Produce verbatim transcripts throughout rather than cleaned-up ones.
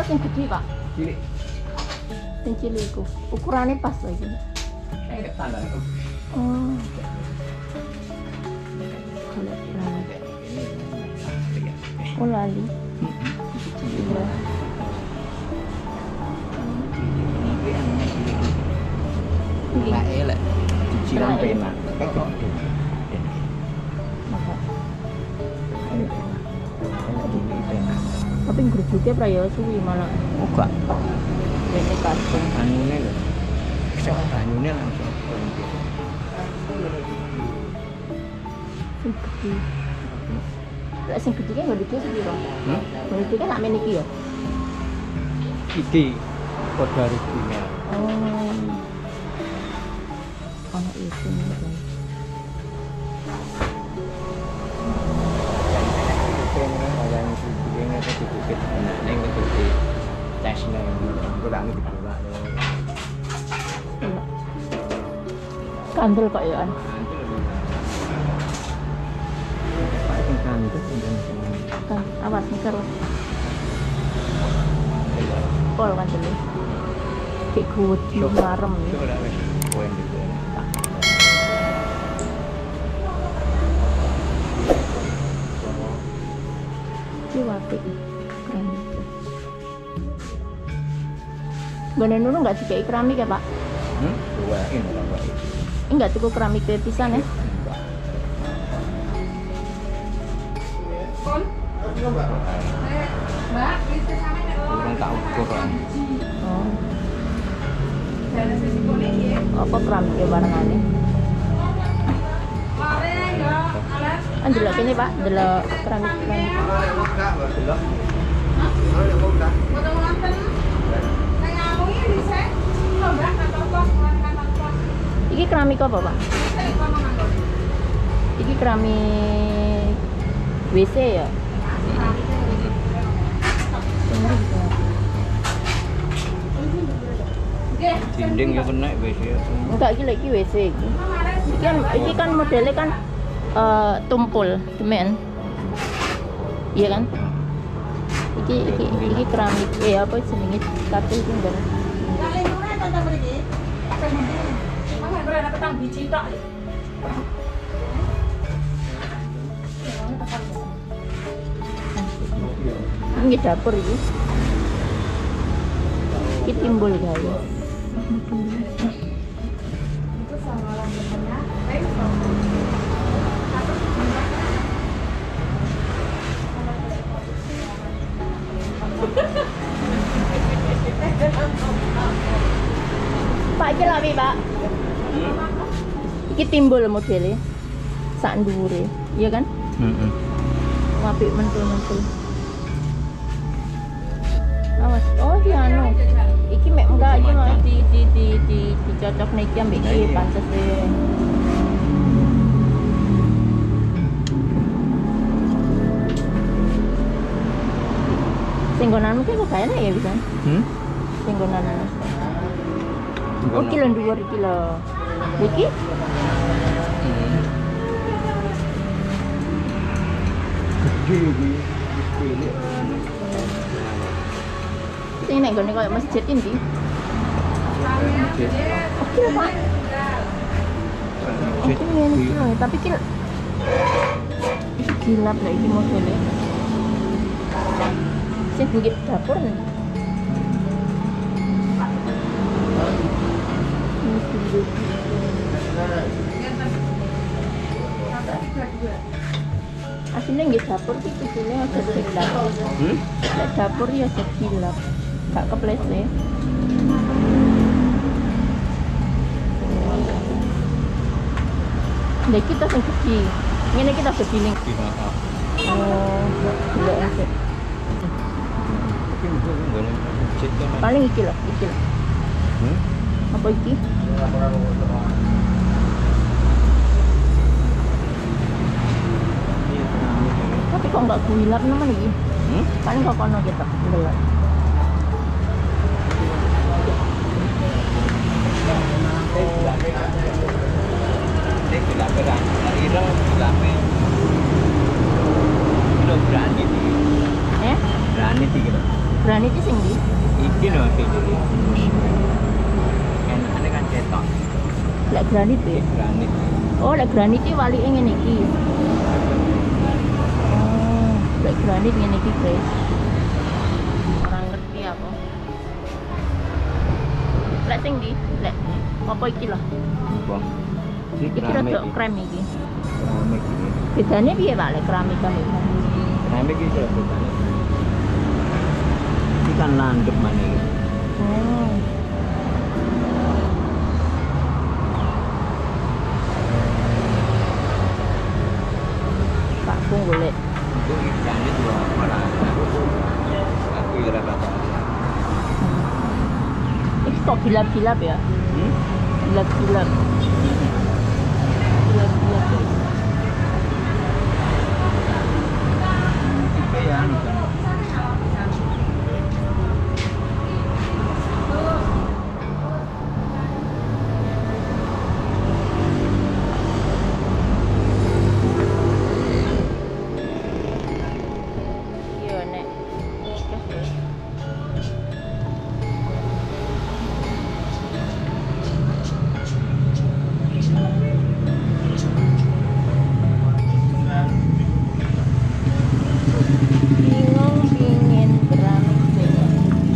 tas yang gede, Pak. Cilik. Yang cilik itu. Ukurannya pas lagi. Eh, standar. Oh. Kalau berani. Oh, lali. Iya. Lah elek. Cicilan pena. Tapi gerujuknya praya suwi malah. Oh, enggak. Ini kasung. Anune lho. Bisa banyune langsung. Sing gede. Lah sing gede kan gede sepiro? Hmm? Gede kan nak men iki ya. Iki kode original. Oh. Ono itu nih, guys. Kandel kok ya an. Kan awas nih terus. Pol kan dulu. Kayak kuat marem ya. Ciwati keramik. Gone nunu nggak dikai keramik ya Pak? Hmm? Buain orang buat. Enggak tuku keramik pisan ya? Kurang tak ukur kan. Oh. Apa keramik ya barengannya? Kan delok ini Pak, delok keramik-keramik. Iki keramik apa Pak? Iki keramik W C ya? Dinding ya kena W C. Enggak, iki lagi W C iki. Iki kan, iki kan modelnya kan uh, tumpul, temen. Iya kan? Iki iki iki keramik eh apa jenenge kartu iki enggak. Ini dapur ini. Ini timbul guys. Pak iki lha Pak. Iki timbul modelnya. Sak ndhuwure, iya kan? Heeh. Apik mentul-mentul. Awas. Oh, di anu. Iki mek enggak iki mau di di di di dicocok niki ambek iki pantes e. Singgonanmu ki kok kayane ya bisa? Hmm? Singgonanmu. Oh, kilo dhuwur iki lho. Iki? Gede iki. Cilik. Ini nek gone koyo masjid ini. Oke, Pak. Oke, ini kilo, tapi kilo gilap lah ini modelnya. Sing bukit dapur nih. Aslinya nggih dapur iki kudune aja gilap. Hmm? Nek dapur ya aja gilap. Gak keplese. Nek kita sing gede. Ngene kita gede ning. Gimana? Oh, nggak asik. Tapi ngene masjid kan. Paling iki loh, iki loh. Hmm? Apa iki? Tapi kok nggak gilap naman iki? Hmm? Paling kok kono kita gelap. Ini gelap berang. Kira gelapnya. Kilo berani iki. Eh? Berani iki kilo. Berani iki sing ndi? lek granit ya. Granit. Oh, lek granit iki walike ngene iki. Oh, lek granit ngene iki, guys. Orang ngerti apa. Lek sing ndi? Lek apa iki lah? Apa? Iki Iki keramik. rada krem iki. Keramik iki. Bedane piye, Pak, lek keramik kan iki? Keramik iki kira bedane. Iki kan landep mana iki. Oh. Pak pun golek. Itu granit dua malah. Aku ya rata. Iki kok gilap-gilap ya? Hmm? Gilap-gilap. Gilap-gilap. Iki ya anu kan. Iya, Nek. Bingung pingin keramik sini.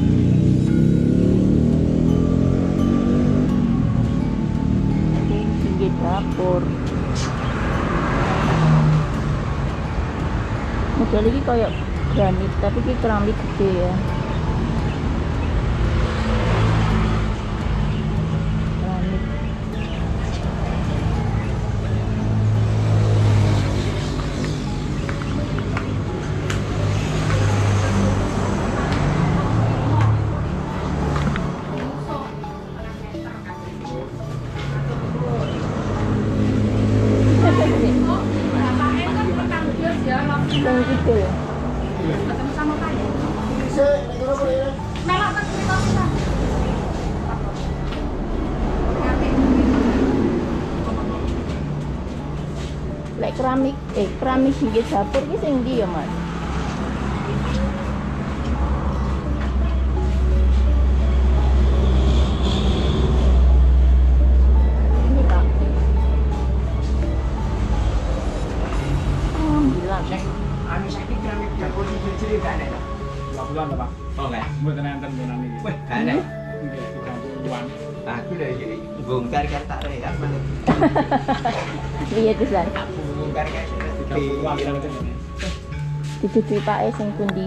Ini pinggir dapur. Model ini kayak granit, tapi ini keramik gede ya. Keramik. Yang gitu ya. Lek keramik, eh keramik pinggir dapur ki sing ndi ya, Mas? Ini, Pak. Oh, bilang. Anu saiki keramik dapur cilik-cilik gak enak. dua bulan to, Pak. Oh enggak. Mboten enten menan iki. Wih, ada. Nggih, tiga puluhan. Aku udah jadi bongkar kan tak rehat mana. Piye pisan? Aku bongkar kan sudah tiga puluhan di enten ini. Dicuci pake sing pundi?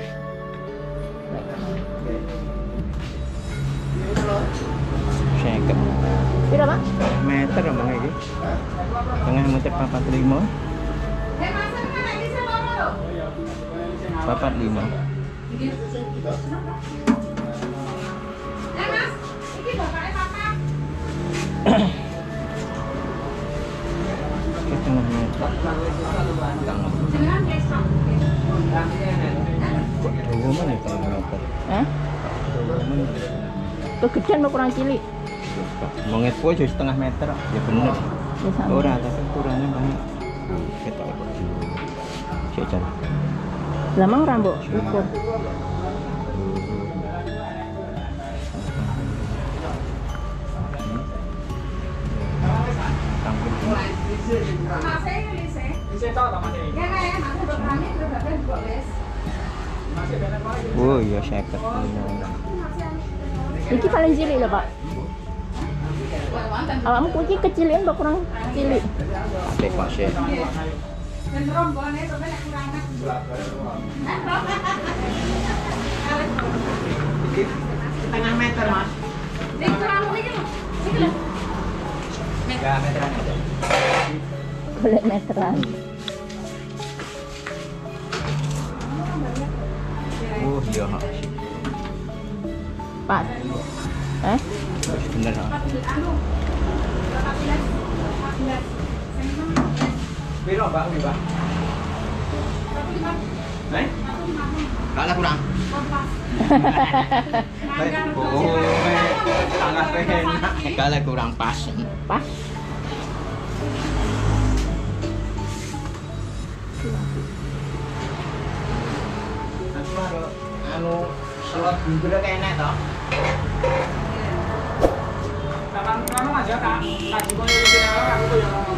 Seket Piro, Pak? meter emang iki. Tengah meter papat lima. Papat lima. Setengah meter. Oh, mana setengah meter? Hah? Kegedean mau kurang cilik? Monget po setengah meter. Ya bener. Ya sama. Ora, tapi ukurannya banyak. Ketok. Cek jan. Lah mang ra mbok ukur. Oh iya seket. Iki paling cilik lho, Pak. Awakmu kunci kecilin mbok kurang cilik. Ate Pak Syekh. Setengah meter, Mas. Tiga meteran ada. Golek meteran. Oh iya hak. Pas. Eh? Bener hak. Piro Mbak Wi, Pak? Eh? Kalah kurang. Oh, sangat enak. Kalah kurang pas. Pas. Aku baru anu slot bumbunya enak toh. Abang, kamu aja tak tak jemput itu sini, aku tuh yang